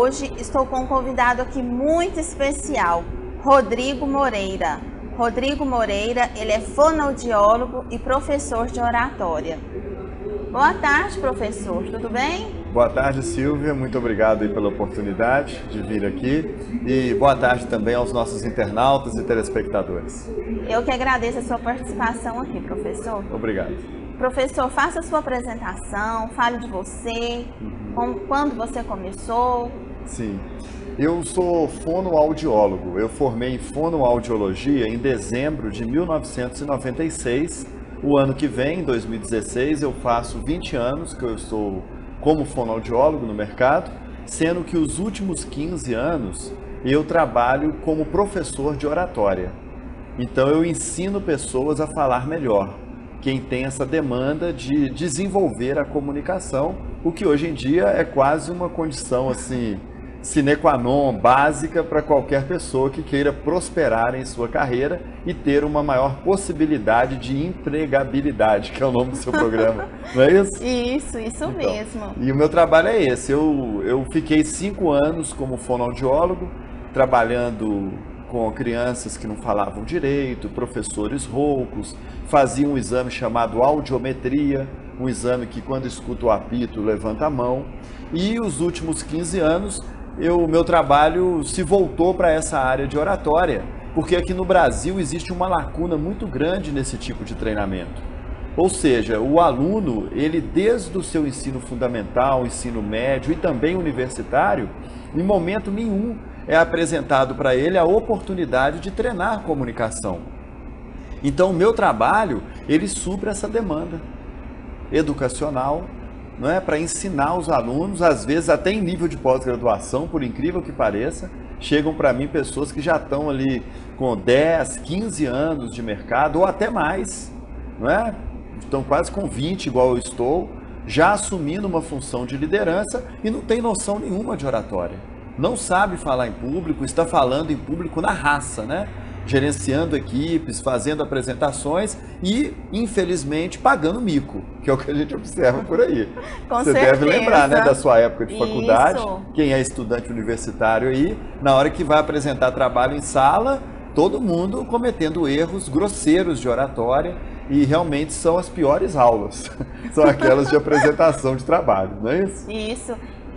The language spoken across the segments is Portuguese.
hoje estou com um convidado aqui muito especial, Rodrigo Moreira. Rodrigo Moreira, ele é fonoaudiólogo e professor de oratória. Boa tarde, professor, tudo bem? Boa tarde, Silvia, muito obrigado aí pela oportunidade de vir aqui e boa tarde também aos nossos internautas e telespectadores. Eu que agradeço a sua participação aqui, professor. Obrigado. Professor, faça a sua apresentação, fale de você, quando você começou. Sim, eu sou fonoaudiólogo, eu formei em fonoaudiologia em dezembro de 1996. O ano que vem, em 2016, eu faço 20 anos que eu estou como fonoaudiólogo no mercado, sendo que os últimos 15 anos eu trabalho como professor de oratória. Então eu ensino pessoas a falar melhor, quem tem essa demanda de desenvolver a comunicação, o que hoje em dia é quase uma condição assim, sine qua non, básica para qualquer pessoa que queira prosperar em sua carreira e ter uma maior possibilidade de empregabilidade, que é o nome do seu programa, não é isso? Isso então, mesmo. E o meu trabalho é esse, eu fiquei 5 anos como fonoaudiólogo, trabalhando com crianças que não falavam direito, professores roucos, fazia um exame chamado audiometria, um exame que quando escuta o apito levanta a mão, e os últimos 15 anos o meu trabalho se voltou para essa área de oratória, porque aqui no Brasil existe uma lacuna muito grande nesse tipo de treinamento. Ou seja, o aluno, ele desde o seu ensino fundamental, ensino médio e também universitário, em momento nenhum é apresentado para ele a oportunidade de treinar comunicação. Então o meu trabalho, ele supre essa demanda educacional, não é, para ensinar os alunos, às vezes até em nível de pós-graduação, por incrível que pareça, chegam para mim pessoas que já estão ali com 10, 15 anos de mercado, ou até mais, não é? Estão quase com 20, igual eu estou, já assumindo uma função de liderança e não tem noção nenhuma de oratória. Não sabe falar em público, está falando em público na raça, né? Gerenciando equipes, fazendo apresentações e, infelizmente, pagando mico, que é o que a gente observa por aí. Você deve lembrar, né, da sua época de faculdade, quem é estudante universitário aí, na hora que vai apresentar trabalho em sala, todo mundo cometendo erros grosseiros de oratória e realmente são as piores aulas, são aquelas de apresentação de trabalho, não é isso? Isso.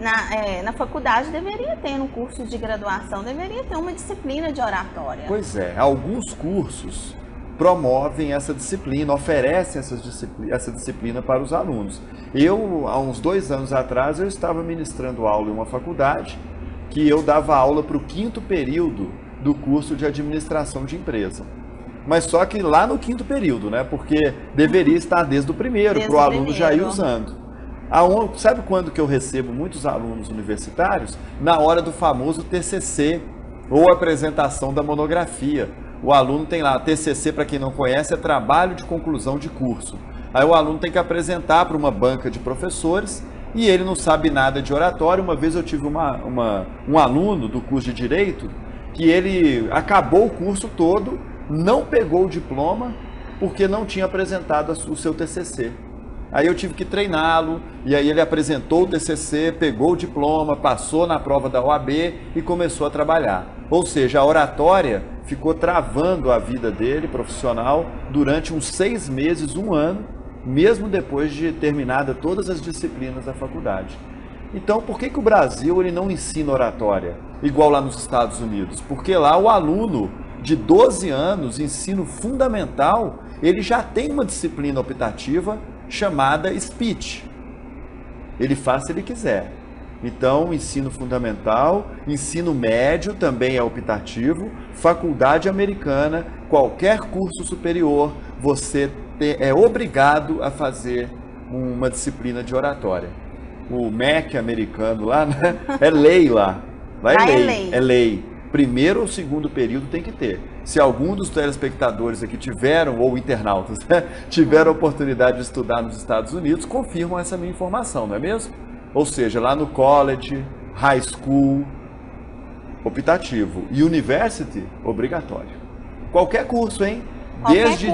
Na faculdade deveria ter, no curso de graduação, deveria ter uma disciplina de oratória. Pois é, alguns cursos promovem essa disciplina, oferecem essa disciplina para os alunos. Eu, há uns 2 anos atrás, eu estava ministrando aula em uma faculdade que eu dava aula para o 5º período do curso de administração de empresa. Mas só que lá no 5º período, né? Porque deveria estar desde o primeiro, para o aluno já ir usando. Sabe quando que eu recebo muitos alunos universitários? Na hora do famoso TCC, ou apresentação da monografia. O aluno tem lá, TCC, para quem não conhece, é trabalho de conclusão de curso. Aí o aluno tem que apresentar para uma banca de professores e ele não sabe nada de oratória. Uma vez eu tive um aluno do curso de Direito que ele acabou o curso todo, não pegou o diploma porque não tinha apresentado o seu TCC. Aí eu tive que treiná-lo, e aí ele apresentou o TCC, pegou o diploma, passou na prova da OAB e começou a trabalhar. Ou seja, a oratória ficou travando a vida dele, profissional, durante uns 6 meses, 1 ano, mesmo depois de terminada todas as disciplinas da faculdade. Então, por que o Brasil ele não ensina oratória, igual lá nos Estados Unidos? Porque lá o aluno de 12 anos, ensino fundamental, ele já tem uma disciplina optativa chamada speech. Ele faz se ele quiser. Então, ensino fundamental, ensino médio também é optativo, faculdade americana, qualquer curso superior, você é obrigado a fazer uma disciplina de oratória. O MEC americano lá, né, é lei lá. Lá é lei. É lei. Primeiro ou segundo período tem que ter. Se algum dos telespectadores aqui tiveram, ou internautas, né, tiveram a oportunidade de estudar nos Estados Unidos, confirmam essa minha informação, não é mesmo? Ou seja, lá no college, high school, optativo, e university, obrigatório. Qualquer curso, hein? Desde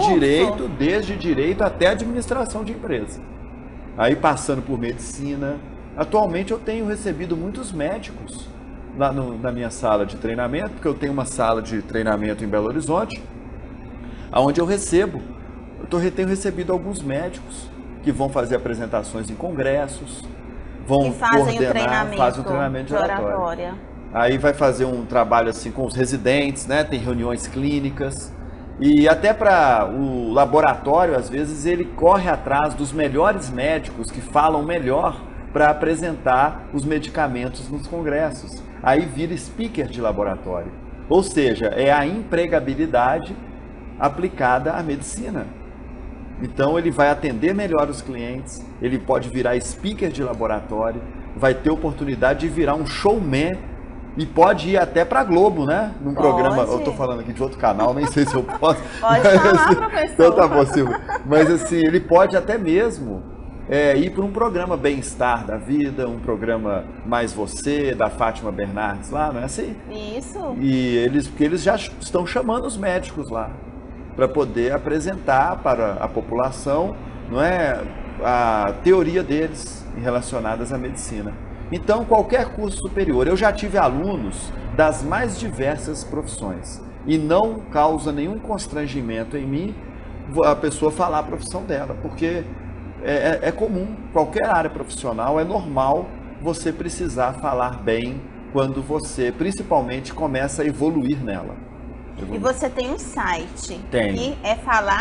direito até administração de empresa. Aí passando por medicina. Atualmente eu tenho recebido muitos médicos lá na minha sala de treinamento, porque eu tenho uma sala de treinamento em Belo Horizonte, onde eu tenho recebido alguns médicos que vão fazer apresentações em congressos, vão fazem fazem o treinamento de oratória. Aí vai fazer um trabalho assim com os residentes, né? Tem reuniões clínicas. E até para o laboratório, às vezes, ele corre atrás dos melhores médicos que falam melhor para apresentar os medicamentos nos congressos. Aí vira speaker de laboratório. Ou seja, é a empregabilidade aplicada à medicina. Então ele vai atender melhor os clientes, ele pode virar speaker de laboratório, vai ter oportunidade de virar um showman e pode ir até para a Globo, né? Num programa, eu estou falando aqui de outro canal, nem sei se eu posso. Pode falar, professor. Então tá bom, Silvio. Mas assim, ele pode até mesmo ir para um programa Bem-Estar da Vida, um programa Mais Você, da Fátima Bernardes lá, não é assim? Isso. E porque eles já estão chamando os médicos lá para poder apresentar para a população, não é, a teoria deles relacionadas à medicina. Então, qualquer curso superior, eu já tive alunos das mais diversas profissões e não causa nenhum constrangimento em mim a pessoa falar a profissão dela, porque é comum, qualquer área profissional, é normal você precisar falar bem quando você, principalmente, começa a evoluir nela. E você tem um site, tem. Que é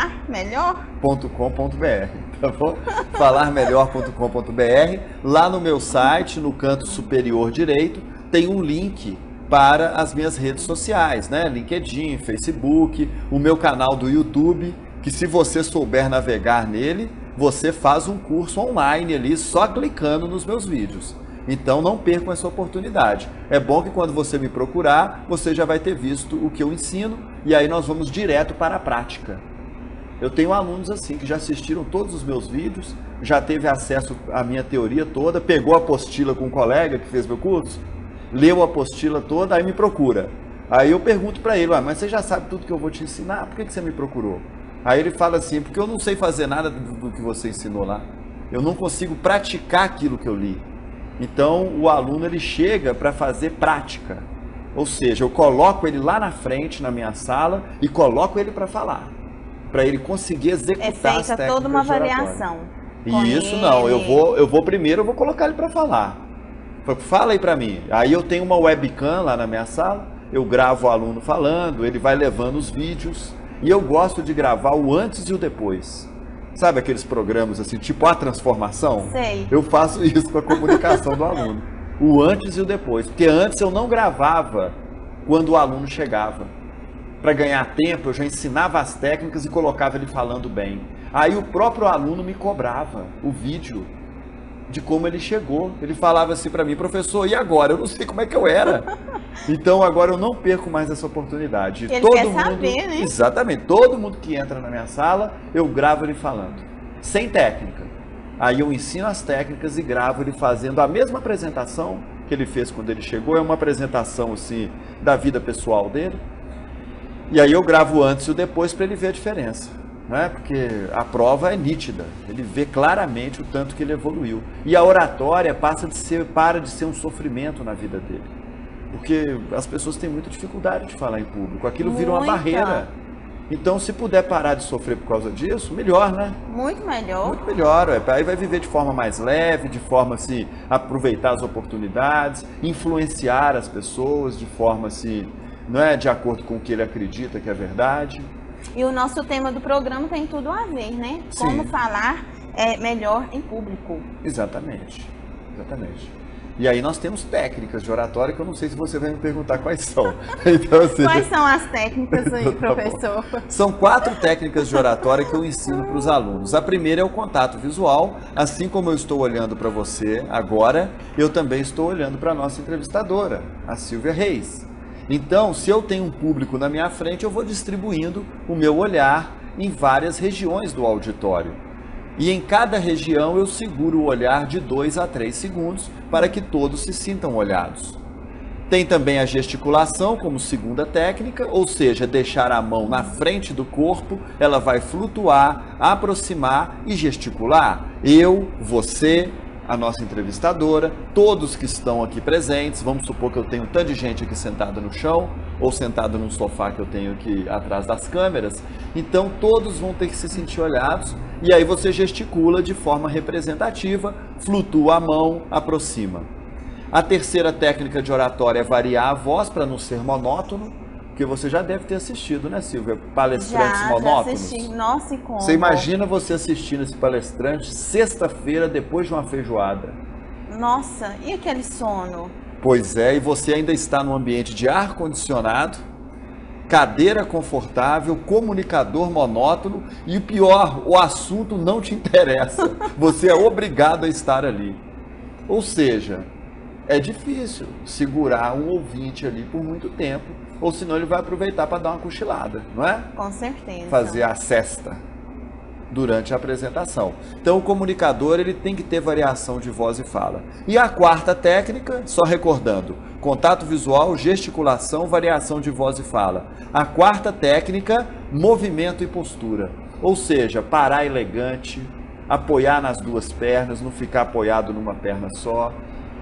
falarmelhor.com.br, tá bom? falarmelhor.com.br. Lá no meu site, no canto superior direito, tem um link para as minhas redes sociais, né? LinkedIn, Facebook, o meu canal do YouTube, que se você souber navegar nele, você faz um curso online ali, só clicando nos meus vídeos. Então não percam essa oportunidade. É bom que quando você me procurar, você já vai ter visto o que eu ensino e aí nós vamos direto para a prática. Eu tenho alunos assim que já assistiram todos os meus vídeos, já teve acesso à minha teoria toda, pegou a apostila com um colega que fez meu curso, leu a apostila toda, aí me procura. Aí eu pergunto para ele, mas você já sabe tudo que eu vou te ensinar, por que você me procurou? Aí ele fala assim, porque eu não sei fazer nada do que você ensinou lá. Eu não consigo praticar aquilo que eu li. Então, o aluno ele chega para fazer prática. Ou seja, eu coloco ele lá na frente, na minha sala, e coloco ele para falar. Para ele conseguir executar as técnicas de oratória. É feita toda uma avaliação. E isso não, eu vou primeiro, eu vou colocar ele para falar. Fala aí para mim. Aí eu tenho uma webcam lá na minha sala, eu gravo o aluno falando, ele vai levando os vídeos. E eu gosto de gravar o antes e o depois. Sabe aqueles programas assim, tipo A Transformação? Sei. Eu faço isso com a comunicação do aluno. O antes e o depois. Porque antes eu não gravava quando o aluno chegava. Para ganhar tempo, eu já ensinava as técnicas e colocava ele falando bem. Aí o próprio aluno me cobrava o vídeo de como ele chegou. Ele falava assim para mim, professor, e agora? Eu não sei como é que eu era. Então agora eu não perco mais essa oportunidade. Ele quer saber, né? Exatamente. Todo mundo que entra na minha sala, eu gravo ele falando. Sem técnica. Aí eu ensino as técnicas e gravo ele fazendo a mesma apresentação que ele fez quando ele chegou. É uma apresentação assim da vida pessoal dele. E aí eu gravo o antes e o depois para ele ver a diferença. Né? Porque a prova é nítida, ele vê claramente o tanto que ele evoluiu. E a oratória para de ser um sofrimento na vida dele. Porque as pessoas têm muita dificuldade de falar em público, aquilo vira uma barreira. Então, se puder parar de sofrer por causa disso, melhor, né? Muito melhor. Muito melhor, aí vai viver de forma mais leve, de forma assim, aproveitar as oportunidades, influenciar as pessoas de forma assim, não é de acordo com o que ele acredita que é verdade. E o nosso tema do programa tem tudo a ver, né? Sim. Como falar melhor em público. Exatamente, exatamente. E aí nós temos técnicas de oratória que eu não sei se você vai me perguntar quais são. Então, assim, quais são as técnicas aí, professor? São 4 técnicas de oratória que eu ensino para os alunos. A primeira é o contato visual. Assim como eu estou olhando para você agora, eu também estou olhando para a nossa entrevistadora, a Silvia Reis. Então, se eu tenho um público na minha frente, eu vou distribuindo o meu olhar em várias regiões do auditório. E em cada região eu seguro o olhar de 2 a 3 segundos para que todos se sintam olhados. Tem também a gesticulação como segunda técnica, ou seja, deixar a mão na frente do corpo, ela vai flutuar, aproximar e gesticular. Eu, você, a nossa entrevistadora, todos que estão aqui presentes. Vamos supor que eu tenho um tanto de gente aqui sentada no chão ou sentada num sofá que eu tenho aqui atrás das câmeras. Então todos vão ter que se sentir olhados e aí você gesticula de forma representativa, flutua a mão, aproxima. A terceira técnica de oratória é variar a voz para não ser monótono, porque você já deve ter assistido, né, Silvia? Palestrantes monótonos. Já assisti. Nossa, e como? Você imagina você assistindo esse palestrante sexta-feira depois de uma feijoada. Nossa, e aquele sono? Pois é, e você ainda está num ambiente de ar-condicionado, cadeira confortável, comunicador monótono e o pior, o assunto não te interessa. Você é obrigado a estar ali. Ou seja, é difícil segurar um ouvinte ali por muito tempo, ou senão ele vai aproveitar para dar uma cochilada, não é? Com certeza. Fazer a sesta durante a apresentação. Então o comunicador ele tem que ter variação de voz e fala. E a quarta técnica, só recordando, contato visual, gesticulação, variação de voz e fala. A quarta técnica, movimento e postura. Ou seja, parar elegante, apoiar nas duas pernas, não ficar apoiado numa perna só.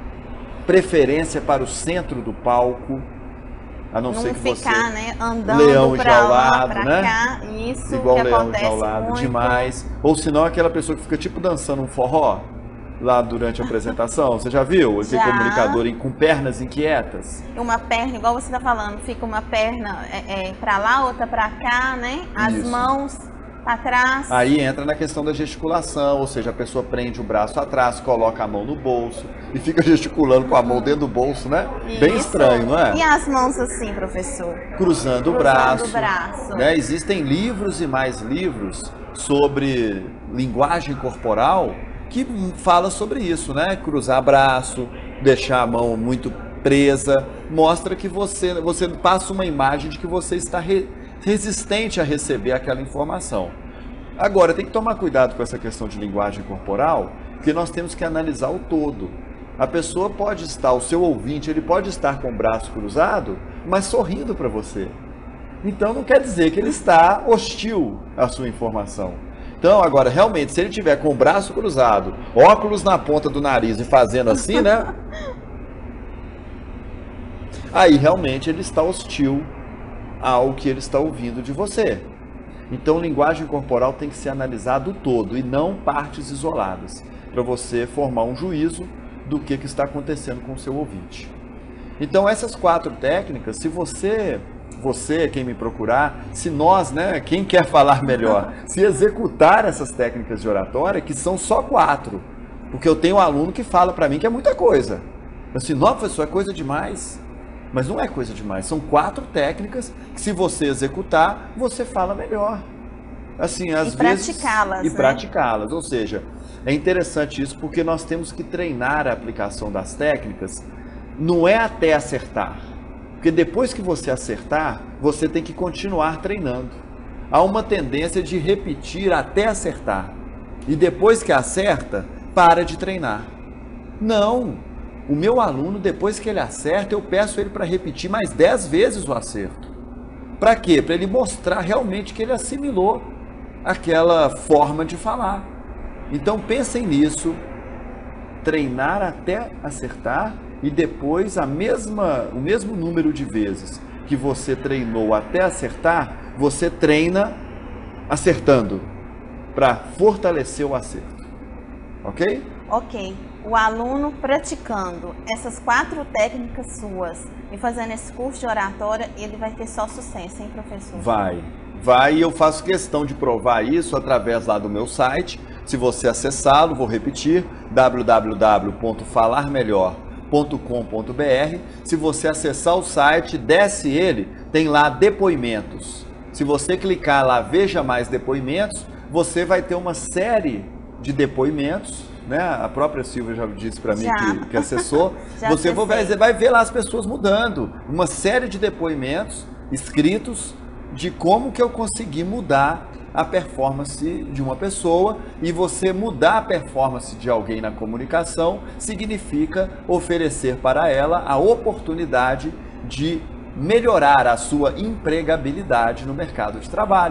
Preferência para o centro do palco, a não ser que ficar, você né, andando leão para enjaulado, lá, para né? cá, isso igual que leão acontece enjaulado, muito. demais. Ou senão aquela pessoa que fica tipo dançando um forró lá durante a apresentação. Você já viu? Aquele comunicador com pernas inquietas? Uma perna, igual você está falando, fica uma perna para lá, outra para cá, né? As Isso. mãos para trás. Aí entra na questão da gesticulação, ou seja, a pessoa prende o braço atrás, coloca a mão no bolso e fica gesticulando com a mão dentro do bolso, né? Isso. Bem estranho, não é? E as mãos assim, professor? Cruzando o braço. o braço. Né? Existem livros e mais livros sobre linguagem corporal que fala sobre isso, né? Cruzar braço, deixar a mão muito presa, mostra que você passa uma imagem de que você está resistente a receber aquela informação. Agora, tem que tomar cuidado com essa questão de linguagem corporal, porque nós temos que analisar o todo. A pessoa pode estar, o seu ouvinte, ele pode estar com o braço cruzado, mas sorrindo para você. Então, não quer dizer que ele está hostil à sua informação. Então, agora, realmente, se ele tiver com o braço cruzado, óculos na ponta do nariz e fazendo assim, né? Aí, realmente, ele está hostil ao que ele está ouvindo de você. Então, linguagem corporal tem que ser analisado todo e não partes isoladas, para você formar um juízo do que está acontecendo com o seu ouvinte. Então, essas 4 técnicas, se você, quem me procurar, se nós, né, quem quer falar melhor, se executar essas técnicas de oratória, que são só 4, porque eu tenho um aluno que fala para mim que é muita coisa. Eu assim, não, professor, é coisa demais. Mas não é coisa demais, são 4 técnicas que se você executar, você fala melhor. Assim, às vezes... praticá-las, praticá-las, ou seja, é interessante isso porque nós temos que treinar a aplicação das técnicas, não é até acertar. Porque depois que você acertar, você tem que continuar treinando. Há uma tendência de repetir até acertar. E depois que acerta, para de treinar. Não! O meu aluno, depois que ele acerta, eu peço ele para repetir mais 10 vezes o acerto. Para quê? Para ele mostrar realmente que ele assimilou aquela forma de falar. Então pensem nisso, treinar até acertar e depois o mesmo número de vezes que você treinou até acertar, você treina acertando, para fortalecer o acerto. Ok? Ok. O aluno praticando essas 4 técnicas suas e fazendo esse curso de oratória, ele vai ter só sucesso, hein, professor? Vai, e eu faço questão de provar isso através lá do meu site. Se você acessá-lo, vou repetir, www.falarmelhor.com.br. Se você acessar o site, desce ele, tem lá depoimentos. Se você clicar lá, veja mais depoimentos, você vai ter uma série de depoimentos, né? A própria Silvia já disse para mim que acessou. Você vai ver lá as pessoas mudando. Uma série de depoimentos escritos de como que eu consegui mudar a performance de uma pessoa. E você mudar a performance de alguém na comunicação significa oferecer para ela a oportunidade de melhorar a sua empregabilidade no mercado de trabalho.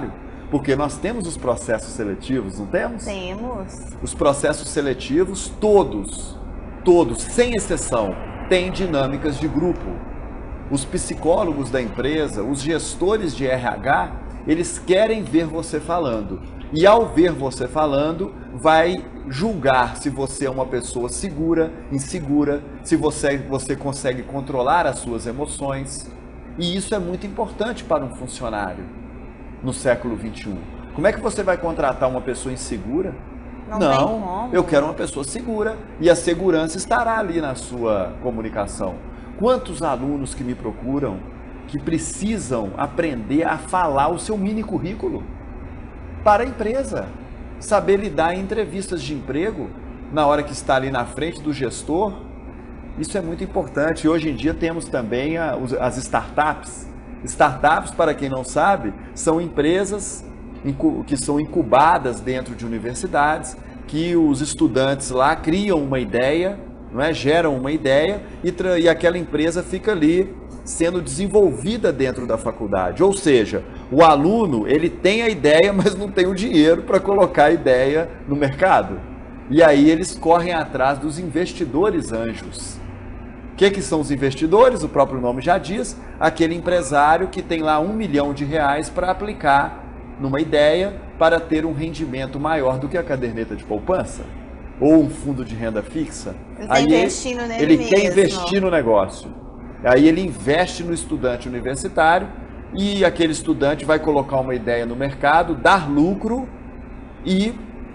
Porque nós temos os processos seletivos, não temos? Temos. Os processos seletivos, todos, sem exceção, têm dinâmicas de grupo. Os psicólogos da empresa, os gestores de RH, eles querem ver você falando. E ao ver você falando, vai julgar se você é uma pessoa segura, insegura, se você consegue controlar as suas emoções. E isso é muito importante para um funcionário no século XXI. Como é que você vai contratar uma pessoa insegura? Não tem como. Eu quero uma pessoa segura e a segurança estará ali na sua comunicação. Quantos alunos que me procuram que precisam aprender a falar o seu mini currículo para a empresa, saber lidar em entrevistas de emprego na hora que está ali na frente do gestor? Isso é muito importante. Hoje em dia temos também as startups. Startups, para quem não sabe, são empresas que são incubadas dentro de universidades, que os estudantes lá criam uma ideia, não é? Geram uma ideia e aquela empresa fica ali sendo desenvolvida dentro da faculdade. Ou seja, o aluno, ele tem a ideia, mas não tem o dinheiro para colocar a ideia no mercado. E aí eles correm atrás dos investidores anjos. O que são os investidores? O próprio nome já diz, aquele empresário que tem lá R$1 milhão para aplicar numa ideia para ter um rendimento maior do que a caderneta de poupança ou um fundo de renda fixa. Ele quer investir no negócio. Aí ele investe no estudante universitário e aquele estudante vai colocar uma ideia no mercado, dar lucro e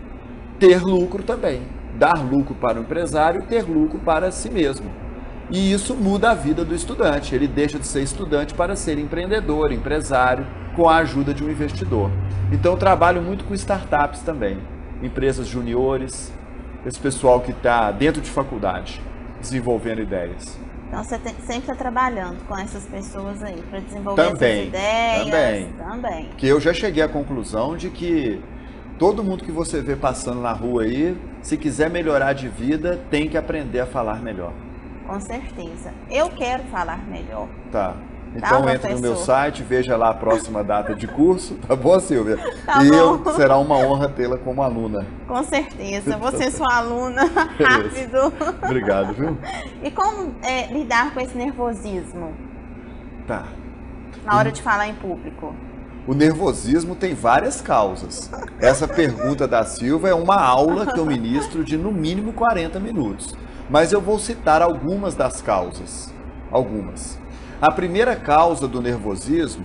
ter lucro também. Dar lucro para o empresário e ter lucro para si mesmo. E isso muda a vida do estudante. Ele deixa de ser estudante para ser empreendedor, empresário, com a ajuda de um investidor. Então eu trabalho muito com startups também. Empresas juniores, esse pessoal que está dentro de faculdade, desenvolvendo ideias. Então você sempre está trabalhando com essas pessoas aí, para desenvolver essas ideias. Também. Porque eu já cheguei à conclusão de que todo mundo que você vê passando na rua aí, se quiser melhorar de vida, tem que aprender a falar melhor. Com certeza. Eu quero falar melhor. Tá. Então entre no meu site, veja lá a próxima data de curso, tá bom, Silvia? Tá bom. Será uma honra tê-la como aluna. Com certeza, você é sua aluna, rápido. Obrigado, viu? E como lidar com esse nervosismo? Tá. Na hora de falar em público. O nervosismo tem várias causas. Essa pergunta da Silvia é uma aula que eu ministro de no mínimo 40 minutos. Mas eu vou citar algumas das causas. Algumas. A primeira causa do nervosismo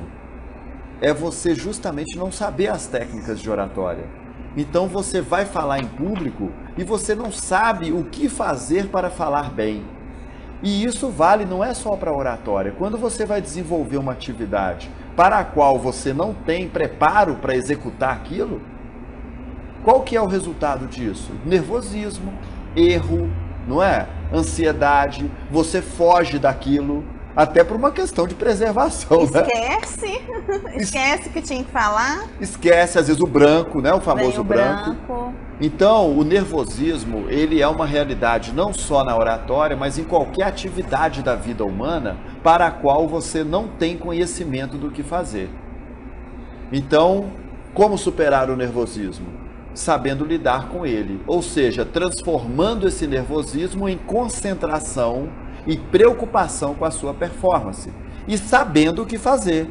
é você justamente não saber as técnicas de oratória. Então você vai falar em público e você não sabe o que fazer para falar bem. E isso vale não é só para oratória. Quando você vai desenvolver uma atividade para a qual você não tem preparo para executar aquilo, qual que é o resultado disso? Nervosismo, erro, não é? Ansiedade, você foge daquilo. Até por uma questão de preservação, Esquece, né? Esquece que tinha que falar. Esquece, às vezes, o branco, né? O famoso branco. Então, o nervosismo, ele é uma realidade não só na oratória, mas em qualquer atividade da vida humana para a qual você não tem conhecimento do que fazer. Então, como superar o nervosismo? Sabendo lidar com ele, ou seja, transformando esse nervosismo em concentração e preocupação com a sua performance e sabendo o que fazer,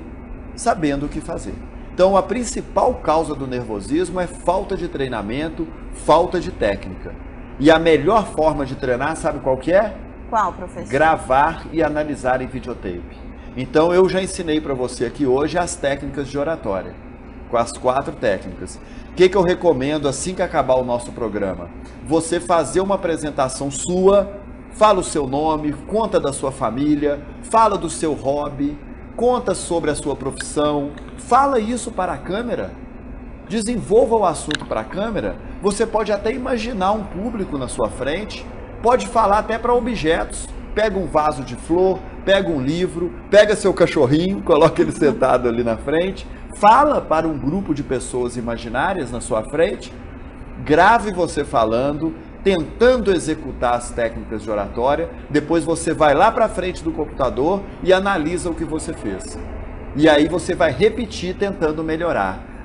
Então, a principal causa do nervosismo é falta de treinamento, falta de técnica. E a melhor forma de treinar, sabe qual que é? Qual, professor? Gravar e analisar em videotape. Então, eu já ensinei para você aqui hoje as técnicas de oratória, com as 4 técnicas. O que eu recomendo assim que acabar o nosso programa? Você fazer uma apresentação sua. Fala o seu nome, conta da sua família, fala do seu hobby, conta sobre a sua profissão, fala isso para a câmera, desenvolva o assunto para a câmera. Você pode até imaginar um público na sua frente, pode falar até para objetos, pega um vaso de flor, pega um livro, pega seu cachorrinho, coloca ele sentado ali na frente, fala para um grupo de pessoas imaginárias na sua frente, grave você falando, tentando executar as técnicas de oratória, depois você vai lá para frente do computador e analisa o que você fez. E aí você vai repetir tentando melhorar.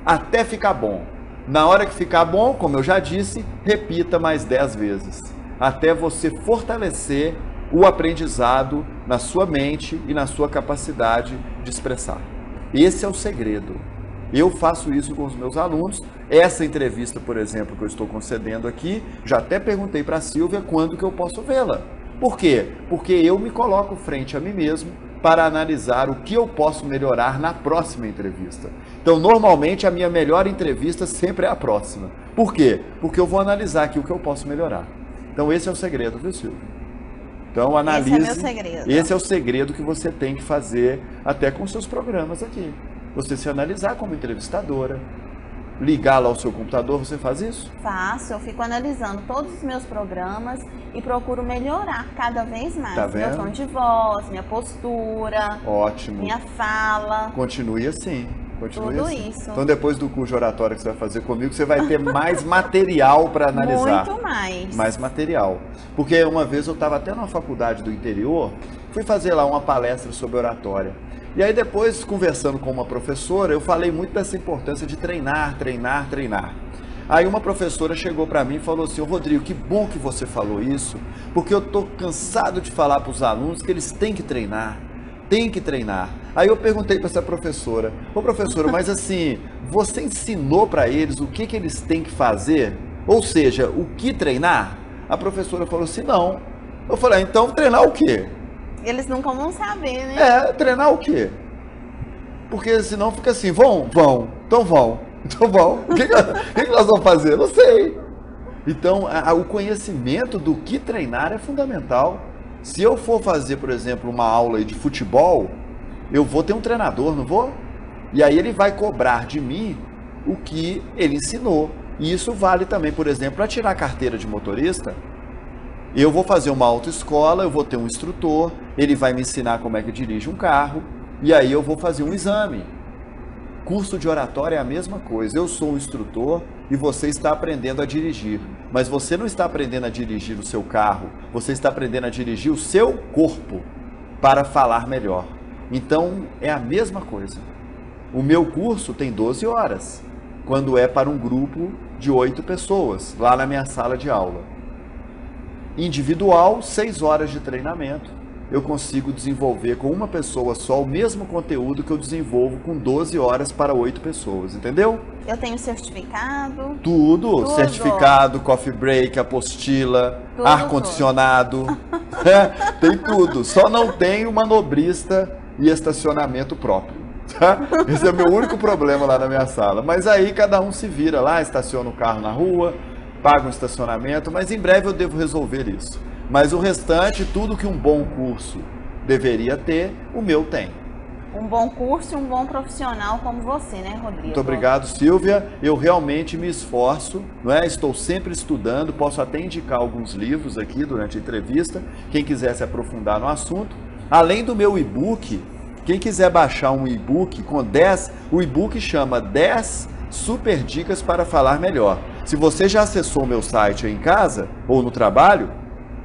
até ficar bom. Na hora que ficar bom, como eu já disse, repita mais 10 vezes, até você fortalecer o aprendizado na sua mente e na sua capacidade de expressar. Esse é o segredo. Eu faço isso com os meus alunos. Essa entrevista, por exemplo, que eu estou concedendo aqui, já até perguntei para a Silvia quando que eu posso vê-la. Por quê? Porque eu me coloco frente a mim mesmo para analisar o que eu posso melhorar na próxima entrevista. Então, normalmente, a minha melhor entrevista sempre é a próxima. Por quê? Porque eu vou analisar aqui o que eu posso melhorar. Então, esse é o segredo, viu, Silvia? Então, analise. Esse é meu segredo. Esse é o segredo que você tem que fazer até com seus programas aqui. Você se analisar como entrevistadora, ligar lá o seu computador, você faz isso? Faço, eu fico analisando todos os meus programas e procuro melhorar cada vez mais. Tá vendo? Meu tom de voz, minha postura, Ótimo. minha fala. Continue assim. Continue Tudo assim. isso. Então, depois do curso de oratória que você vai fazer comigo, você vai ter mais material para analisar. Muito mais. Mais material. Porque uma vez eu estava até numa faculdade do interior, fui fazer lá uma palestra sobre oratória. E aí depois, conversando com uma professora, eu falei muito dessa importância de treinar, treinar, treinar. Aí uma professora chegou para mim e falou assim: Rodrigo, que bom que você falou isso, porque eu estou cansado de falar para os alunos que eles têm que treinar. Tem que treinar. Aí eu perguntei para essa professora: ô professora, mas assim, você ensinou para eles o que eles têm que fazer? Ou seja, o que treinar? A professora falou assim: não. Eu falei: então treinar o quê? Eles nunca vão saber, né? Treinar o quê? Porque senão fica assim: vão, então vão. O que nós vamos fazer? Não sei. Então, o conhecimento do que treinar é fundamental. Se eu for fazer, por exemplo, uma aula de futebol, eu vou ter um treinador, não vou? E aí ele vai cobrar de mim o que ele ensinou. E isso vale também, por exemplo, para tirar a carteira de motorista. Eu vou fazer uma autoescola, eu vou ter um instrutor, ele vai me ensinar como é que dirige um carro, e aí eu vou fazer um exame. Curso de oratória é a mesma coisa. Eu sou um instrutor e você está aprendendo a dirigir. Mas você não está aprendendo a dirigir o seu carro, você está aprendendo a dirigir o seu corpo para falar melhor. Então, é a mesma coisa. O meu curso tem 12 horas, quando é para um grupo de 8 pessoas, lá na minha sala de aula. Individual, 6 horas de treinamento. Eu consigo desenvolver com uma pessoa só o mesmo conteúdo que eu desenvolvo com 12 horas para 8 pessoas, entendeu? Eu tenho certificado. Tudo. Certificado, coffee break, apostila, Tudo, ar-condicionado, tem tudo. Só não tem o manobrista e estacionamento próprio. Tá? Esse é o meu único problema lá na minha sala. Mas aí cada um se vira lá, estaciona o carro na rua, paga um estacionamento, mas em breve eu devo resolver isso. Mas o restante, tudo que um bom curso deveria ter, o meu tem. Um bom curso e um bom profissional como você, né, Rodrigo? Muito obrigado, Silvia. Eu realmente me esforço, não é? Estou sempre estudando, posso até indicar alguns livros aqui durante a entrevista, quem quiser se aprofundar no assunto. Além do meu e-book, quem quiser baixar um e-book com 10, o e-book chama 10 super dicas para falar melhor. Se você já acessou o meu site aí em casa ou no trabalho,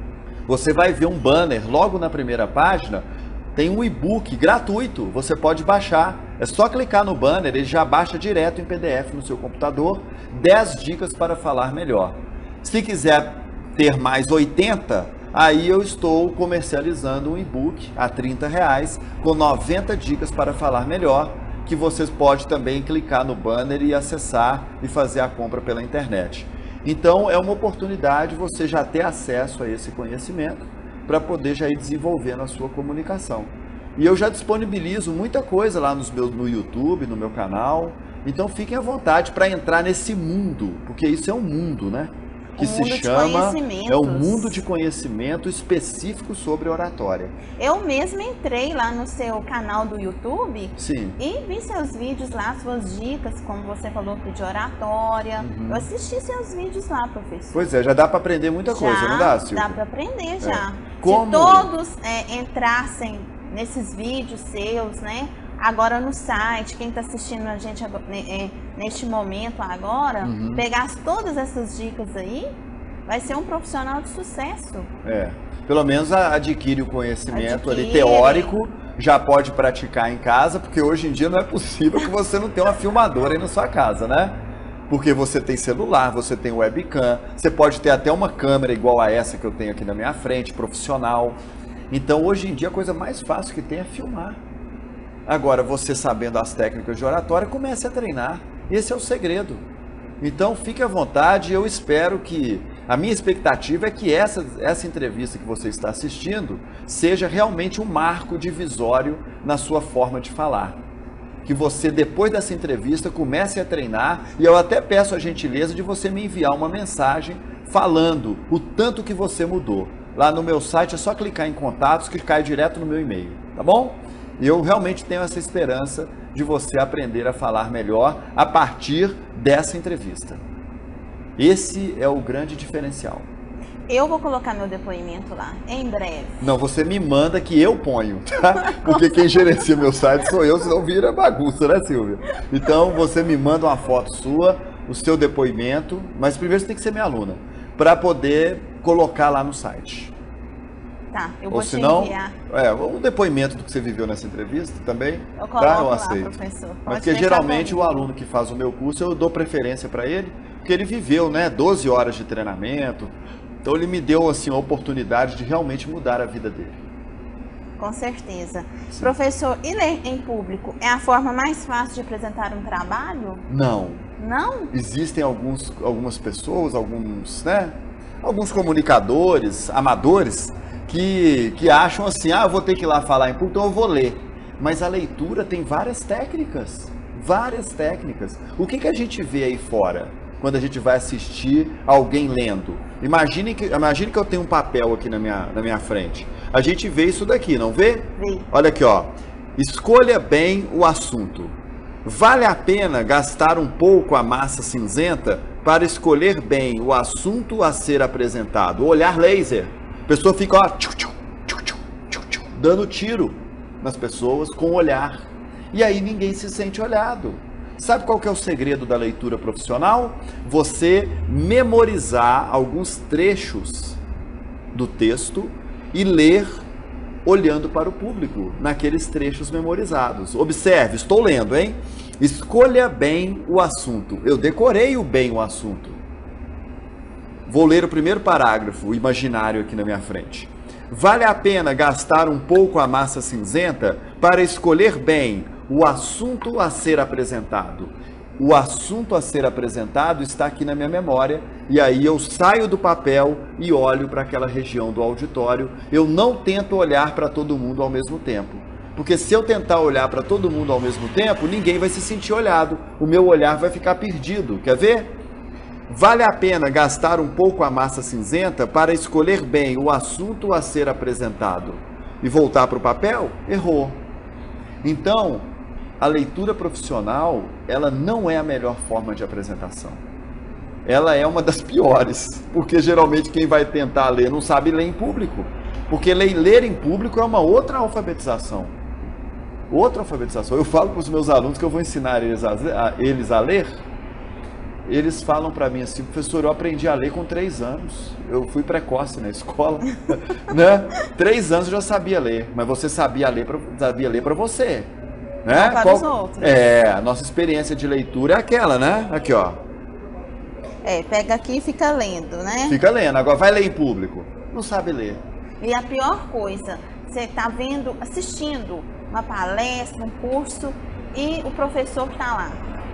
você vai ver um banner logo na primeira página, tem um e-book gratuito, você pode baixar. É só clicar no banner, ele já baixa direto em PDF no seu computador, 10 dicas para falar melhor. Se quiser ter mais 80, aí eu estou comercializando um e-book a R$30 com 90 dicas para falar melhor, que vocês podem também clicar no banner e acessar e fazer a compra pela internet. Então, é uma oportunidade você já ter acesso a esse conhecimento para poder já ir desenvolvendo a sua comunicação. E eu já disponibilizo muita coisa lá no YouTube, no meu canal. Então, fiquem à vontade para entrar nesse mundo, porque isso é um mundo, né? Que se chama, é um mundo de conhecimento específico sobre oratória. Eu mesma entrei lá no seu canal do YouTube. Sim. E vi seus vídeos lá, suas dicas, como você falou de oratória. Eu assisti seus vídeos lá, professor. Pois é, já dá para aprender muita coisa, não dá, Silvia? Dá para aprender já. Como? Se todos entrassem nesses vídeos seus, né? Agora no site, quem está assistindo a gente neste momento agora, pegasse todas essas dicas aí, vai ser um profissional de sucesso. Pelo menos adquire o conhecimento ali teórico já pode praticar em casa, porque hoje em dia não é possível que você não tenha uma filmadora aí na sua casa, né? Porque você tem celular, você tem webcam, você pode ter até uma câmera igual a essa que eu tenho aqui na minha frente, profissional. Então, hoje em dia, a coisa mais fácil que tem é filmar. Agora, você sabendo as técnicas de oratória, comece a treinar. Esse é o segredo. Então, fique à vontade. Eu espero que... A minha expectativa é que essa entrevista que você está assistindo seja realmente um marco divisório na sua forma de falar. Que você, depois dessa entrevista, comece a treinar. E eu até peço a gentileza de você me enviar uma mensagem falando o tanto que você mudou. Lá no meu site é só clicar em contatos que cai direto no meu e-mail, tá bom? E eu realmente tenho essa esperança de você aprender a falar melhor a partir dessa entrevista. Esse é o grande diferencial. Eu vou colocar meu depoimento lá, em breve. Não, você me manda que eu ponho, tá? Porque quem gerencia meu site sou eu, senão vira bagunça, né, Silvia? Então, você me manda uma foto sua, o seu depoimento, mas primeiro você tem que ser minha aluna, para poder colocar lá no site. Tá, eu vou te enviar. Um depoimento do que você viveu nessa entrevista também. Eu coloco tá? Eu lá, aceito. professor. Mas porque geralmente o aluno que faz o meu curso, eu dou preferência para ele, porque ele viveu, né, 12 horas de treinamento. Então ele me deu assim, a oportunidade de realmente mudar a vida dele. Com certeza. Sim. Professor, e ler em público é a forma mais fácil de apresentar um trabalho? Não. Não? Existem algumas pessoas, alguns comunicadores, amadores, que acham assim, eu vou ter que ir lá falar em público, então eu vou ler. Mas a leitura tem várias técnicas. O que a gente vê aí fora? Quando a gente vai assistir alguém lendo. Imagine que eu tenho um papel aqui na minha frente. A gente vê isso daqui, não vê? Sim. Olha aqui, ó. Escolha bem o assunto. Vale a pena gastar um pouco a massa cinzenta para escolher bem o assunto a ser apresentado. O olhar laser. A pessoa fica, ó, dando tiro nas pessoas com o olhar. E aí ninguém se sente olhado. Sabe qual que é o segredo da leitura profissional? Você memorizar alguns trechos do texto e ler olhando para o público, naqueles trechos memorizados. Observe, estou lendo, hein? Escolha bem o assunto. Eu decorei bem o assunto. Vou ler o primeiro parágrafo imaginário aqui na minha frente. Vale a pena gastar um pouco a massa cinzenta para escolher bem o assunto a ser apresentado. O assunto a ser apresentado está aqui na minha memória, e aí eu saio do papel e olho para aquela região do auditório. Eu não tento olhar para todo mundo ao mesmo tempo, porque se eu tentar olhar para todo mundo ao mesmo tempo, ninguém vai se sentir olhado, o meu olhar vai ficar perdido. Quer ver? Vale a pena gastar um pouco a massa cinzenta para escolher bem o assunto a ser apresentado. E voltar para o papel? Errou. Então, a leitura profissional, ela não é a melhor forma de apresentação. Ela é uma das piores, porque geralmente quem vai tentar ler não sabe ler em público. Porque ler em público é uma outra alfabetização. Eu falo para os meus alunos que eu vou ensinar eles a ler. Eles falam para mim assim, professor, eu aprendi a ler com 3 anos. Eu fui precoce na escola, né? 3 anos eu já sabia ler, mas você sabia ler para você. Né? Para os outros. A nossa experiência de leitura é aquela, né? Aqui, ó. Pega aqui e fica lendo, né? Fica lendo. Agora vai ler em público. Não sabe ler. E a pior coisa, você está assistindo uma palestra, um curso, e o professor está lá.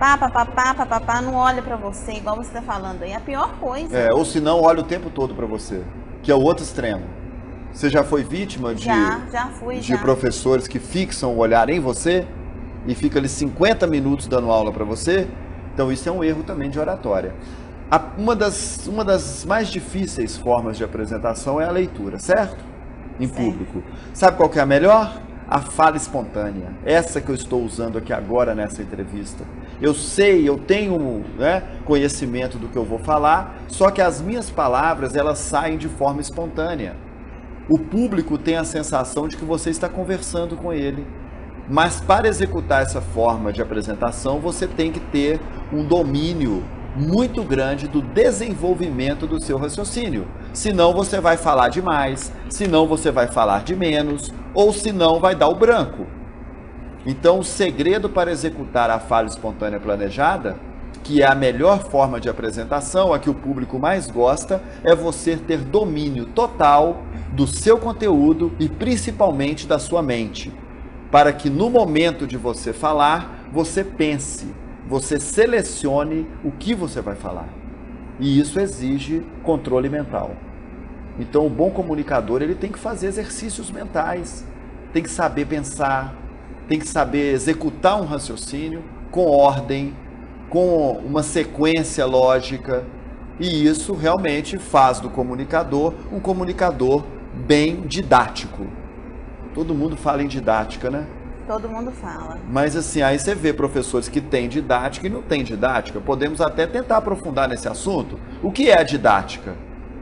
Pá, não olha para você, igual você está falando aí. A pior coisa. Ou se não, olha o tempo todo para você. Que é o outro extremo. Você já foi vítima de professores que fixam o olhar em você e fica ali 50 minutos dando aula para você? Então isso é um erro também de oratória. Uma das mais difíceis formas de apresentação é a leitura, certo? Em público. Sabe qual que é a melhor? A fala espontânea. Essa que eu estou usando aqui agora nessa entrevista. Eu tenho conhecimento do que eu vou falar, só que as minhas palavras, elas saem de forma espontânea. O público tem a sensação de que você está conversando com ele. Mas para executar essa forma de apresentação, você tem que ter um domínio muito grande do desenvolvimento do seu raciocínio. Senão você vai falar demais, senão você vai falar de menos, ou se não vai dar o branco. Então, o segredo para executar a fala espontânea planejada, que é a melhor forma de apresentação, a que o público mais gosta, é você ter domínio total do seu conteúdo e principalmente da sua mente, para que no momento de você falar, você pense, você selecione o que você vai falar. E isso exige controle mental. Então, o bom comunicador, ele tem que fazer exercícios mentais, tem que saber pensar, tem que saber executar um raciocínio com ordem, com uma sequência lógica, e isso realmente faz do comunicador um comunicador bem didático. Todo mundo fala em didática, né? Todo mundo fala. Mas assim, aí você vê professores que têm didática e não têm didática. Podemos até tentar aprofundar nesse assunto. O que é a didática?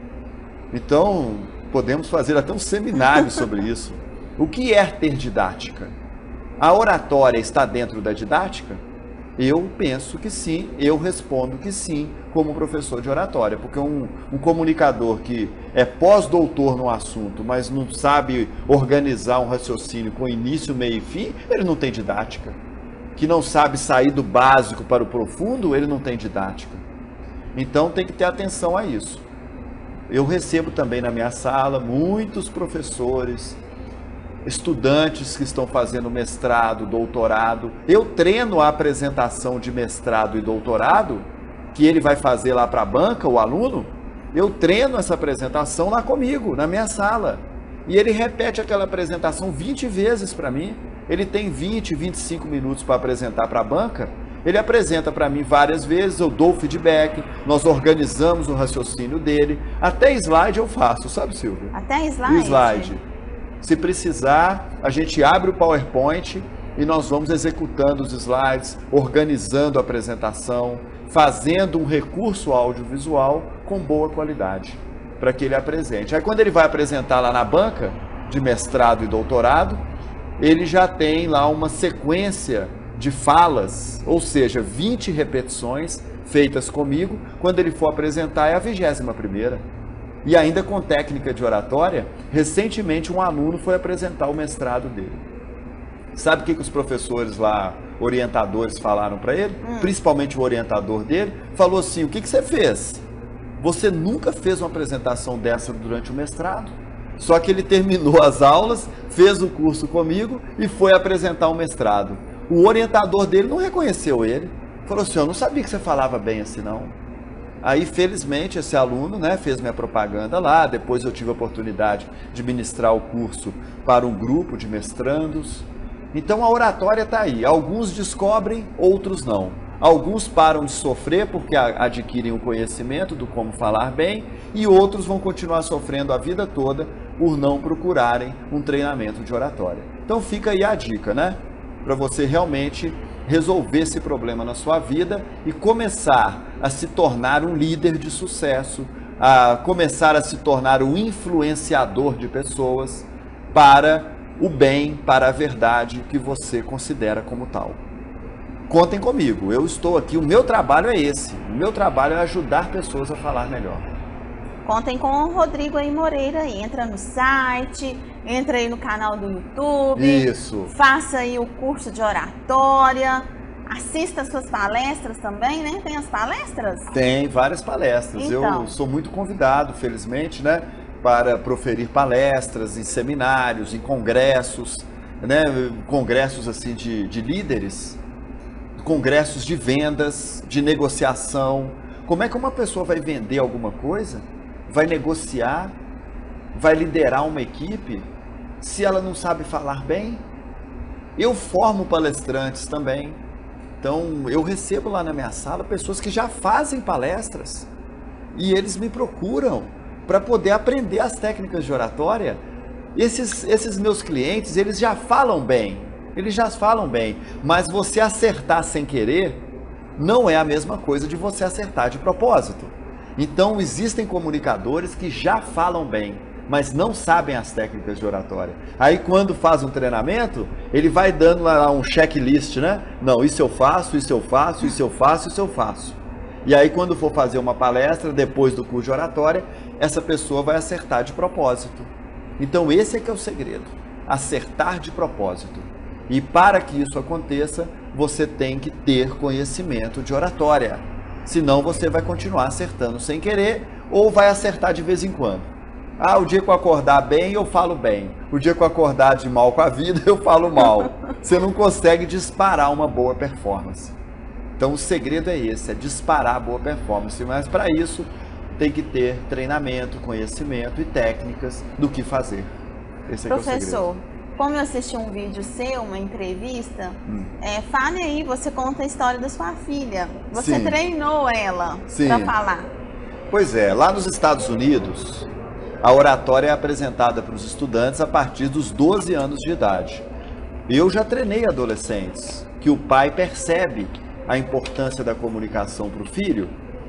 Então, podemos fazer até um seminário sobre isso. O que é ter didática? A oratória está dentro da didática? Eu penso que sim, eu respondo que sim, como professor de oratória, porque um comunicador que é pós-doutor no assunto, mas não sabe organizar um raciocínio com início, meio e fim, ele não tem didática. Que não sabe sair do básico para o profundo, ele não tem didática. Então tem que ter atenção a isso. Eu recebo também na minha sala muitos professores, estudantes que estão fazendo mestrado, doutorado. Eu treino a apresentação de mestrado e doutorado, que ele vai fazer lá para a banca, o aluno. Eu treino essa apresentação lá comigo, na minha sala. E ele repete aquela apresentação 20 vezes para mim. Ele tem 20, 25 minutos para apresentar para a banca. Ele apresenta para mim várias vezes, eu dou feedback, nós organizamos o raciocínio dele. Até slide eu faço, sabe, Silvia? Até slide? O slide. Se precisar, a gente abre o PowerPoint e nós vamos executando os slides, organizando a apresentação, fazendo um recurso audiovisual com boa qualidade, para que ele apresente. Aí quando ele vai apresentar lá na banca, de mestrado e doutorado, ele já tem lá uma sequência de falas, ou seja, 20 repetições feitas comigo. Quando ele for apresentar é a 21ª. E ainda com técnica de oratória, recentemente um aluno foi apresentar o mestrado dele. Sabe o que os professores lá, orientadores, falaram para ele? Principalmente o orientador dele, falou assim: o que você fez? Você nunca fez uma apresentação dessa durante o mestrado. Só que ele terminou as aulas, fez o curso comigo e foi apresentar o mestrado. O orientador dele não reconheceu ele. Falou assim: eu não sabia que você falava bem assim não. Aí, felizmente, esse aluno, né, fez minha propaganda lá. Depois eu tive a oportunidade de ministrar o curso para um grupo de mestrandos. Então a oratória está aí. Alguns descobrem, outros não. Alguns param de sofrer porque adquirem o conhecimento do como falar bem, e outros vão continuar sofrendo a vida toda por não procurarem um treinamento de oratória. Então fica aí a dica, né? Para você realmente resolver esse problema na sua vida e começar a se tornar um líder de sucesso, a começar a se tornar um influenciador de pessoas para o bem, para a verdade que você considera como tal. Contem comigo, eu estou aqui, o meu trabalho é esse, o meu trabalho é ajudar pessoas a falar melhor. Contem com o Rodrigo aí Moreira, entra no site, entra aí no canal do YouTube. Isso. Faça aí o curso de oratória, assista as suas palestras também, né? Tem as palestras? Tem várias palestras, Então. Eu sou muito convidado, felizmente, né, para proferir palestras em seminários, em congressos, né, congressos assim de líderes, congressos de vendas, de negociação. Como é que uma pessoa vai vender alguma coisa? Vai negociar, vai liderar uma equipe, se ela não sabe falar bem? Eu formo palestrantes também. Então, eu recebo lá na minha sala pessoas que já fazem palestras e eles me procuram para poder aprender as técnicas de oratória. Esses meus clientes, eles já falam bem, mas você acertar sem querer não é a mesma coisa de você acertar de propósito. Então, existem comunicadores que já falam bem, mas não sabem as técnicas de oratória. Aí, quando faz um treinamento, ele vai dando lá um checklist, né? Não, isso eu faço, isso eu faço, isso eu faço, isso eu faço. E aí, quando for fazer uma palestra, depois do curso de oratória, essa pessoa vai acertar de propósito. Então, esse é que é o segredo. acertar de propósito. E para que isso aconteça, você tem que ter conhecimento de oratória. Senão você vai continuar acertando sem querer ou vai acertar de vez em quando. Ah, o dia que eu acordar bem, eu falo bem. O dia que eu acordar de mal com a vida, eu falo mal. Você não consegue disparar uma boa performance. Então o segredo é esse, é disparar a boa performance. Mas para isso tem que ter treinamento, conhecimento e técnicas do que fazer. Esse é o segredo. Professor, como eu assisti um vídeo seu, uma entrevista, fale aí, você conta a história da sua filha. Você Sim. treinou ela para falar. Pois é, lá nos Estados Unidos, a oratória é apresentada para os estudantes a partir dos 12 anos de idade. Eu já treinei adolescentes, que o pai percebe a importância da comunicação para o filho,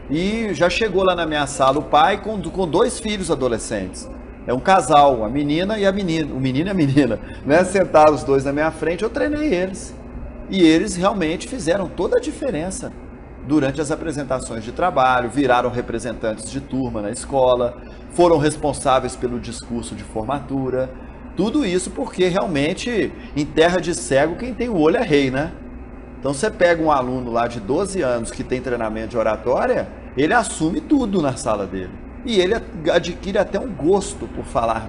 e já chegou lá na minha sala o pai com 2 filhos adolescentes. É um casal, a menina e a menina, o menino e a menina, né? Sentaram os 2 na minha frente, eu treinei eles. E eles realmente fizeram toda a diferença durante as apresentações de trabalho, viraram representantes de turma na escola, foram responsáveis pelo discurso de formatura. Tudo isso porque realmente, em terra de cego, quem tem o olho é rei, né? Então você pega um aluno lá de 12 anos que tem treinamento de oratória, ele assume tudo na sala dele. E ele adquire até um gosto por falar,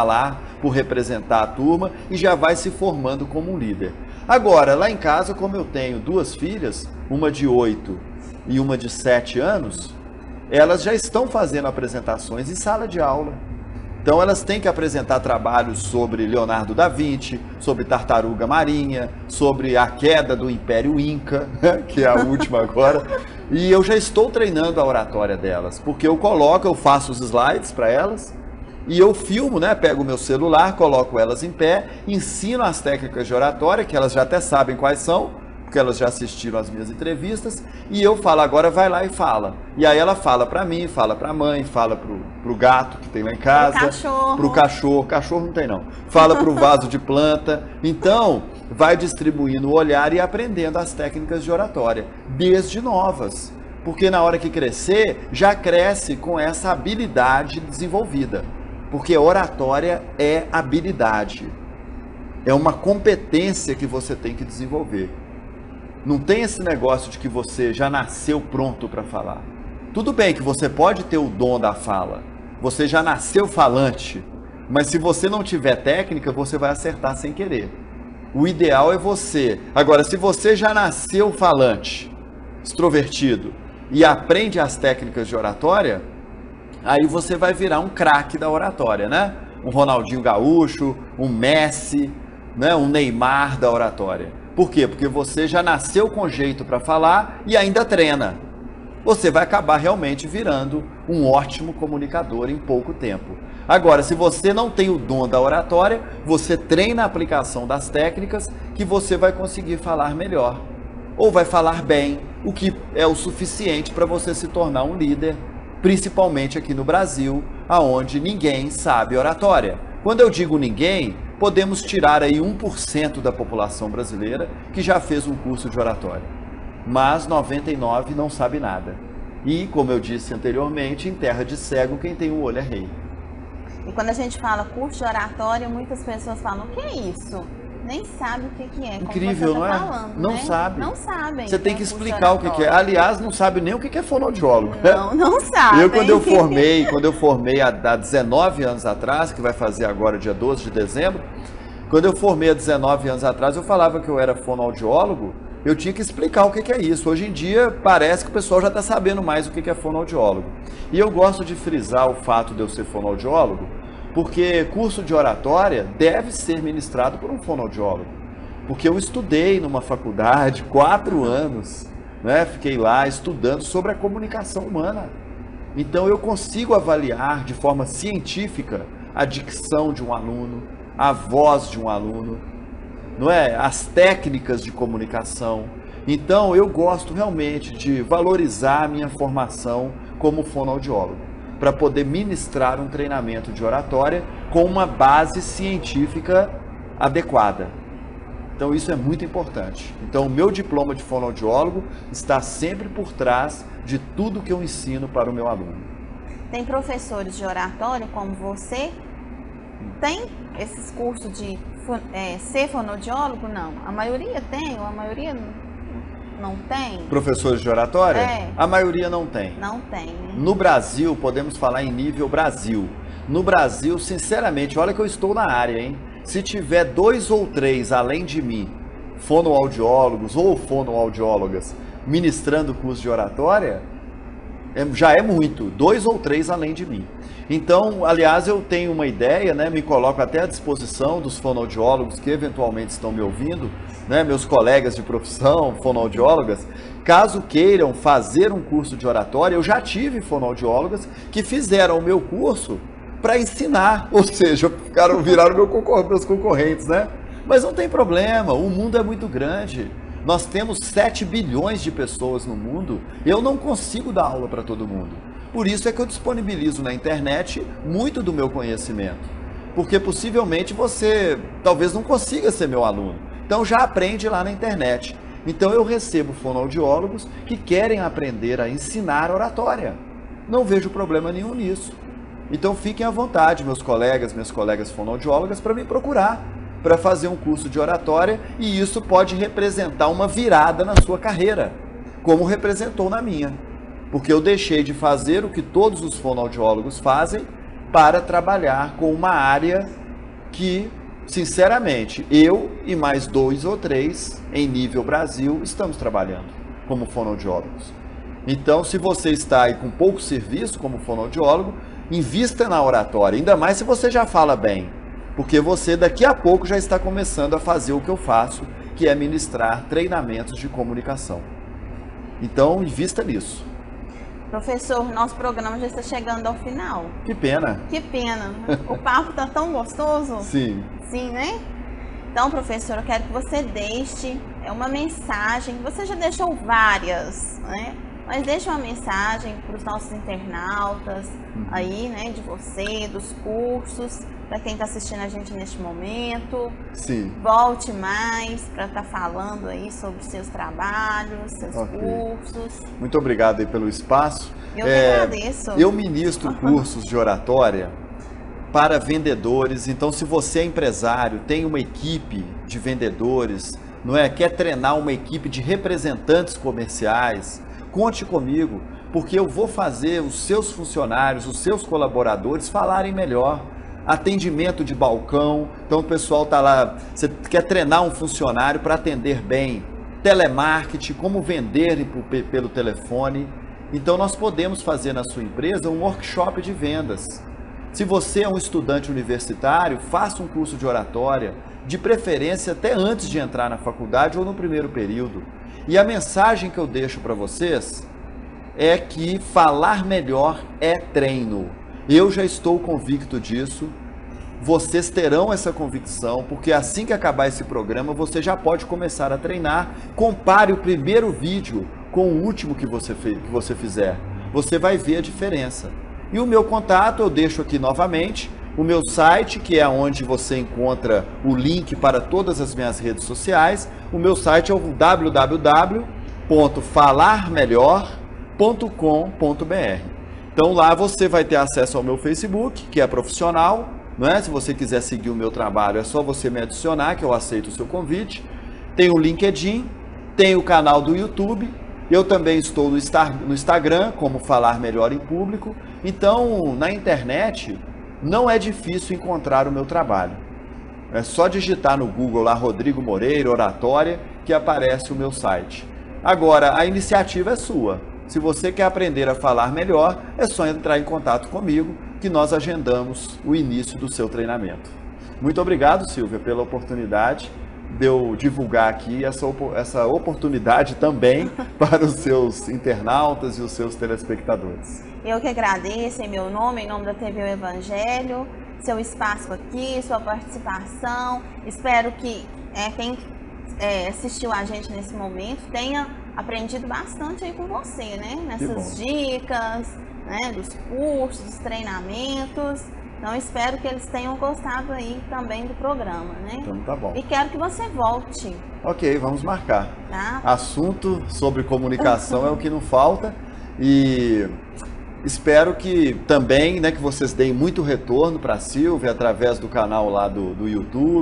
por representar a turma e já vai se formando como um líder. Agora, lá em casa, como eu tenho 2 filhas, uma de 8 e uma de 7 anos, elas já estão fazendo apresentações em sala de aula. Então elas têm que apresentar trabalhos sobre Leonardo da Vinci, sobre tartaruga marinha, sobre a queda do Império Inca, que é a última agora. E eu já estou treinando a oratória delas, porque eu faço os slides para elas, e eu filmo, né? Pego o meu celular, coloco elas em pé, ensino as técnicas de oratória, que elas já até sabem quais são, porque elas já assistiram as minhas entrevistas, e eu falo, agora vai lá e fala. E aí ela fala para mim, fala para a mãe, fala pro gato que tem lá em casa, pro cachorro não tem não, fala pro vaso de planta. Então, vai distribuindo o olhar e aprendendo as técnicas de oratória, desde novas. Porque na hora que crescer, já cresce com essa habilidade desenvolvida. Porque oratória é habilidade, é uma competência que você tem que desenvolver. Não tem esse negócio de que você já nasceu pronto para falar. Tudo bem que você pode ter o dom da fala, você já nasceu falante, mas se você não tiver técnica, você vai acertar sem querer. O ideal é você. Agora, se você já nasceu falante, extrovertido, e aprende as técnicas de oratória, aí você vai virar um craque da oratória, né? Um Ronaldinho Gaúcho, um Messi, né? Um Neymar da oratória. Por quê? Porque você já nasceu com jeito para falar e ainda treina. Você vai acabar realmente virando um ótimo comunicador em pouco tempo. Agora, se você não tem o dom da oratória, você treina a aplicação das técnicas que você vai conseguir falar melhor. Ou vai falar bem, o que é o suficiente para você se tornar um líder, principalmente aqui no Brasil, aonde ninguém sabe oratória. Quando eu digo ninguém, podemos tirar aí 1% da população brasileira que já fez um curso de oratória. Mas 99% não sabe nada. E, como eu disse anteriormente, em terra de cego, quem tem o olho é rei. E quando a gente fala curso de oratória, muitas pessoas falam, o que é isso? Nem sabe o que é. Incrível, não é? Falando, não né? sabe. Não sabem. Você tem que explicar o que é. Aliás, não sabe nem o que é fonoaudiólogo. Não sabe. Quando eu formei há 19 anos atrás, que vai fazer agora dia 12 de dezembro, quando eu formei há 19 anos atrás, eu falava que eu era fonoaudiólogo, eu tinha que explicar o que é isso. Hoje em dia, parece que o pessoal já está sabendo mais o que é fonoaudiólogo. E eu gosto de frisar o fato de eu ser fonoaudiólogo, porque curso de oratória deve ser ministrado por um fonoaudiólogo. Porque eu estudei numa faculdade 4 anos, né? Fiquei lá estudando sobre a comunicação humana. Então eu consigo avaliar de forma científica a dicção de um aluno, a voz de um aluno, não é? As técnicas de comunicação. Então eu gosto realmente de valorizar a minha formação como fonoaudiólogo, para poder ministrar um treinamento de oratória com uma base científica adequada. Então isso é muito importante. Então o meu diploma de fonoaudiólogo está sempre por trás de tudo que eu ensino para o meu aluno. Tem professores de oratório como você? Tem esses cursos de ser fonoaudiólogo? Não. A maioria tem, ou a maioria não tem? Professores de oratória? É. A maioria não tem. Não tem, né? No Brasil, podemos falar em nível Brasil. No Brasil, sinceramente, olha que eu estou na área, hein? Se tiver 2 ou 3, além de mim, fonoaudiólogos ou fonoaudiólogas, ministrando curso de oratória, já é muito. 2 ou 3 além de mim. Então, aliás, eu tenho uma ideia, né? Me coloco até à disposição dos fonoaudiólogos que eventualmente estão me ouvindo, né? Meus colegas de profissão, fonoaudiólogas, caso queiram fazer um curso de oratória, eu já tive fonoaudiólogas que fizeram o meu curso para ensinar, ou seja, viraram meus concorrentes, né? Mas não tem problema, o mundo é muito grande. Nós temos 7 bilhões de pessoas no mundo, eu não consigo dar aula para todo mundo. Por isso é que eu disponibilizo na internet muito do meu conhecimento. Porque possivelmente você talvez não consiga ser meu aluno. Então já aprende lá na internet. Então eu recebo fonoaudiólogos que querem aprender a ensinar oratória. Não vejo problema nenhum nisso. Então fiquem à vontade, meus colegas, minhas colegas fonoaudiólogas, para me procurar, para fazer um curso de oratória, e isso pode representar uma virada na sua carreira, como representou na minha. Porque eu deixei de fazer o que todos os fonoaudiólogos fazem para trabalhar com uma área que, sinceramente, eu e mais 2 ou 3 em nível Brasil estamos trabalhando como fonoaudiólogos. Então, se você está aí com pouco serviço como fonoaudiólogo, invista na oratória, ainda mais se você já fala bem, porque você daqui a pouco já está começando a fazer o que eu faço, que é ministrar treinamentos de comunicação. Então, invista nisso. Professor, nosso programa já está chegando ao final. Que pena. Que pena. O papo está tão gostoso. Sim. Sim, né? Então, professor, eu quero que você deixe uma mensagem. Você já deixou várias, né? Mas deixe uma mensagem para os nossos internautas aí, né? De você, dos cursos, para quem está assistindo a gente neste momento. Sim. Volte mais para estar falando aí sobre seus trabalhos, seus cursos. Muito obrigado aí pelo espaço. Eu que agradeço. Eu ministro cursos de oratória para vendedores. Então, se você é empresário, tem uma equipe de vendedores, não é? Quer treinar uma equipe de representantes comerciais, conte comigo, porque eu vou fazer os seus funcionários, os seus colaboradores falarem melhor. Atendimento de balcão, então o pessoal está lá, você quer treinar um funcionário para atender bem, telemarketing, como vender pelo telefone. Então nós podemos fazer na sua empresa um workshop de vendas. Se você é um estudante universitário, faça um curso de oratória, de preferência até antes de entrar na faculdade ou no primeiro período. E a mensagem que eu deixo para vocês é que falar melhor é treino. Eu já estou convicto disso, vocês terão essa convicção, porque assim que acabar esse programa, você já pode começar a treinar. Compare o primeiro vídeo com o último que você fizer. Você vai ver a diferença. E o meu contato eu deixo aqui novamente, o meu site, que é onde você encontra o link para todas as minhas redes sociais. O meu site é o www.falarmelhor.com.br. Então lá você vai ter acesso ao meu Facebook, que é profissional, não é? Se você quiser seguir o meu trabalho, é só você me adicionar, que eu aceito o seu convite. Tem o LinkedIn, tem o canal do YouTube, eu também estou no Instagram, como Falar Melhor em Público. Então, na internet, não é difícil encontrar o meu trabalho. É só digitar no Google lá, Rodrigo Moreira, Oratória, que aparece o meu site. Agora, a iniciativa é sua. Se você quer aprender a falar melhor, é só entrar em contato comigo, que nós agendamos o início do seu treinamento. Muito obrigado, Silvia, pela oportunidade de eu divulgar aqui essa oportunidade também para os seus internautas e os seus telespectadores. Eu que agradeço em meu nome, em nome da TV O Evangelho, seu espaço aqui, sua participação. Espero que quem assistiu a gente nesse momento tenha aprendido bastante aí com você, né? Nessas dicas, né? Dos cursos, dos treinamentos. Então, espero que eles tenham gostado aí também do programa, né? Então, tá bom. E quero que você volte. Ok, vamos marcar. Tá? Assunto sobre comunicação é o que não falta. E espero que também, né, que vocês deem muito retorno para a Silvia através do canal lá do YouTube,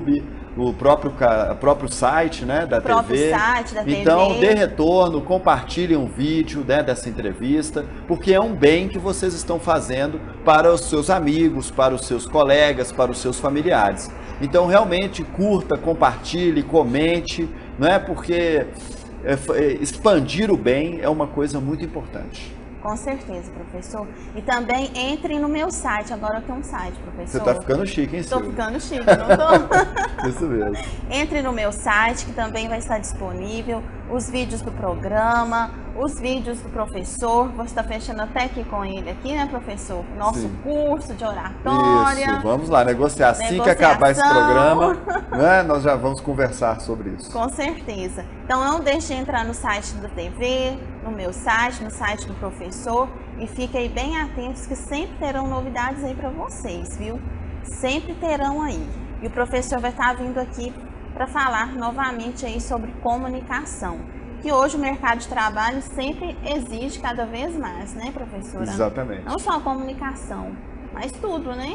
o próprio site, né, da TV. Site da então, TV. dê retorno, compartilhem um vídeo, né, dessa entrevista, porque é um bem que vocês estão fazendo para os seus amigos, para os seus colegas, para os seus familiares. Então, realmente, curta, compartilhe, comente, né, porque expandir o bem é uma coisa muito importante. Com certeza, professor. E também entre no meu site. Agora eu tenho um site, professor. Você está ficando chique, hein, Silvia? Estou ficando chique, não estou? Isso mesmo. Entre no meu site, que também vai estar disponível os vídeos do programa, os vídeos do professor. Você está fechando até aqui com ele, aqui, né, professor? Nosso curso de oratória. Isso, vamos lá, negociar. Assim que acabar esse programa, né, nós já vamos conversar sobre isso. Com certeza. Então não deixe de entrar no site da TV, no meu site, no site do professor, e fiquem aí bem atentos que sempre terão novidades aí para vocês, viu? Sempre terão aí. E o professor vai estar vindo aqui para falar novamente aí sobre comunicação, que hoje o mercado de trabalho sempre exige cada vez mais, né, professora? Exatamente. Não só a comunicação, mas tudo, né?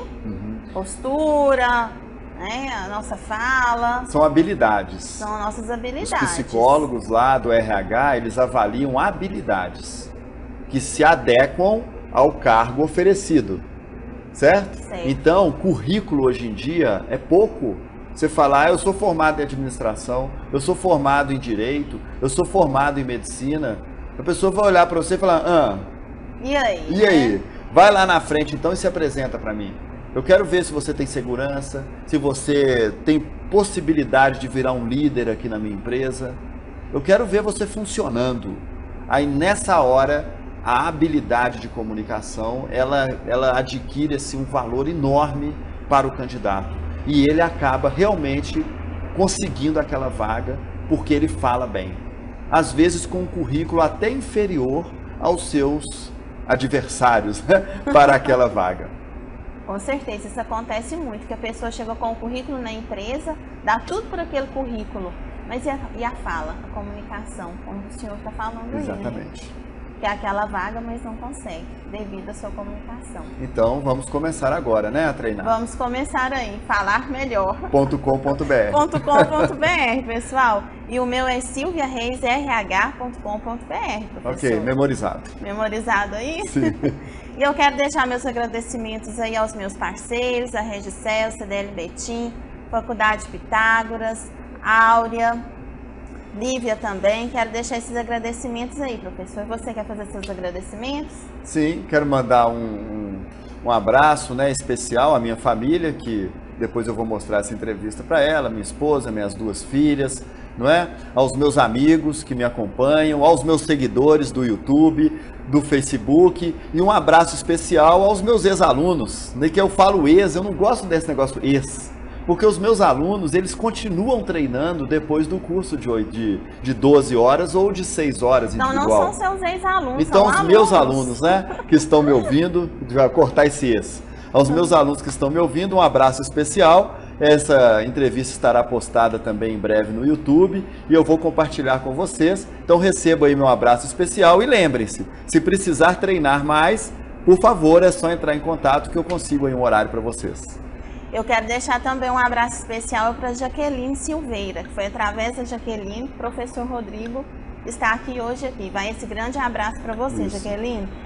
Postura, né? A nossa fala. São habilidades. São nossas habilidades. Os psicólogos lá do RH, eles avaliam habilidades que se adequam ao cargo oferecido, certo? Então, currículo hoje em dia é pouco. Você falar, eu sou formado em administração, eu sou formado em direito, eu sou formado em medicina. A pessoa vai olhar para você e falar, e aí? E aí? Vai lá na frente então e se apresenta para mim. Eu quero ver se você tem segurança, se você tem possibilidade de virar um líder aqui na minha empresa. Eu quero ver você funcionando. Aí nessa hora, a habilidade de comunicação, ela adquire assim, um valor enorme para o candidato. E ele acaba realmente conseguindo aquela vaga porque ele fala bem. Às vezes com um currículo até inferior aos seus adversários, né, para aquela vaga. Com certeza, isso acontece muito, que a pessoa chega com o currículo na empresa, dá tudo por aquele currículo, mas e a fala, a comunicação, como o senhor está falando aí, Exatamente. né? Que é aquela vaga, mas não consegue, devido à sua comunicação. Então, vamos começar agora, né, a treinar? Vamos começar aí, falar melhor. .com.br .com.br, pessoal. E o meu é silviareisrh.com.br, professor. Ok, memorizado. Memorizado aí? Sim. E eu quero deixar meus agradecimentos aí aos meus parceiros, a Regicel, CDL Betim, Faculdade Pitágoras, Áurea, Lívia também. Quero deixar esses agradecimentos aí, professor. Você quer fazer seus agradecimentos? Sim, quero mandar um abraço, né, especial à minha família, que depois eu vou mostrar essa entrevista para ela, minha esposa, minhas 2 filhas, não é? Aos meus amigos que me acompanham, aos meus seguidores do YouTube, do Facebook, e um abraço especial aos meus ex-alunos, né, que eu falo ex, eu não gosto desse negócio ex, porque os meus alunos, eles continuam treinando depois do curso de 12 horas ou de 6 horas individual. Então não são seus ex-alunos, então, são os alunos. meus alunos, né, que estão me ouvindo, vai cortar esse ex. Aos meus alunos que estão me ouvindo, um abraço especial. Essa entrevista estará postada também em breve no YouTube e eu vou compartilhar com vocês. Então receba aí meu abraço especial e lembrem-se, se precisar treinar mais, por favor, é só entrar em contato que eu consigo aí um horário para vocês. Eu quero deixar também um abraço especial para Jaqueline Silveira, que foi através da Jaqueline que o professor Rodrigo está aqui hoje aqui. Vai esse grande abraço para você, Jaqueline.